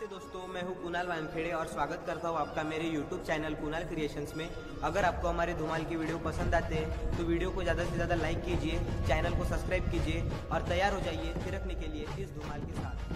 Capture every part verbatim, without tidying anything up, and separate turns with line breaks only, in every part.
नमस्ते दोस्तों, मैं हूं कुणाल वानखेड़े और स्वागत करता हूं आपका मेरे यूट्यूब चैनल कुणाल क्रिएशंस में। अगर आपको हमारे धुमाल की वीडियो पसंद आते हैं तो वीडियो को ज़्यादा से ज़्यादा लाइक कीजिए, चैनल को सब्सक्राइब कीजिए और तैयार हो जाइए थिरकने के लिए इस धुमाल के साथ।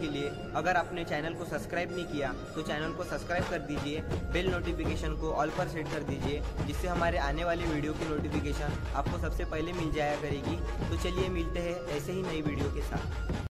के लिए अगर आपने चैनल को सब्सक्राइब नहीं किया तो चैनल को सब्सक्राइब कर दीजिए, बेल नोटिफिकेशन को ऑल पर सेट कर दीजिए, जिससे हमारे आने वाली वीडियो की नोटिफिकेशन आपको सबसे पहले मिल जाया करेगी। तो चलिए मिलते हैं ऐसे ही नई वीडियो के साथ।